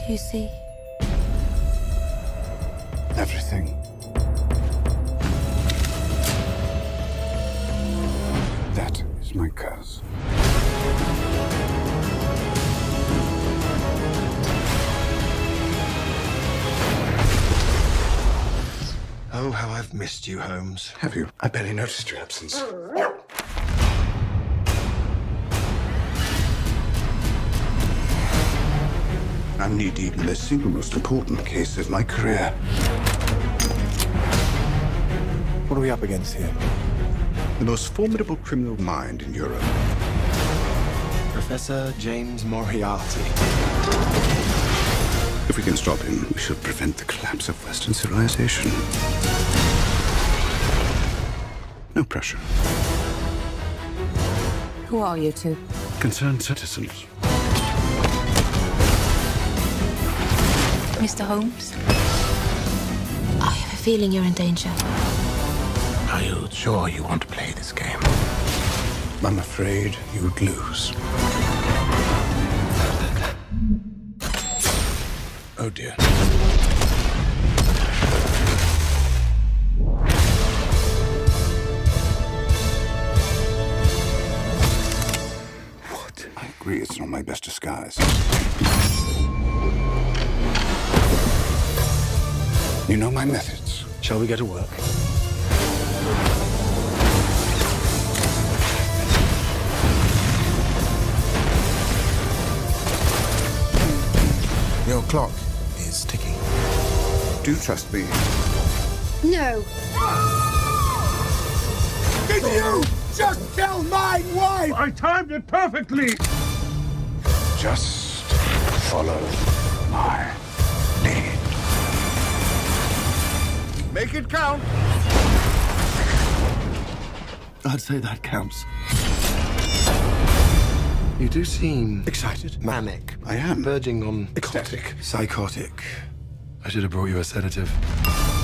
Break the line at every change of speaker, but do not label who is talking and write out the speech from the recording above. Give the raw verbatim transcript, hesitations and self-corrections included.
do you see?
Everything. That is my curse.
Oh, how I've missed you, Holmes.
Have you? I barely noticed your absence. I'm knee-deep in the single most important case of my career.
What are we up against here?
The most formidable criminal mind in Europe.
Professor James Moriarty.
If we can stop him, we should prevent the collapse of Western civilization. No pressure.
Who are you two?
Concerned citizens.
Mister Holmes? I have a feeling you're in danger.
Are you sure you want to play this game? I'm afraid you'd lose. Oh dear. What? I agree, it's not my best disguise. You know my methods.
Shall we get to work?
Your clock is ticking.
Do you trust me?
No.
Did you just kill my wife?
I timed it perfectly!
Just follow my lead.
Make it count!
I'd say that counts. You do seem
Excited?
manic.
I am.
Verging on
Ecstatic.
psychotic. I should have brought you a sedative.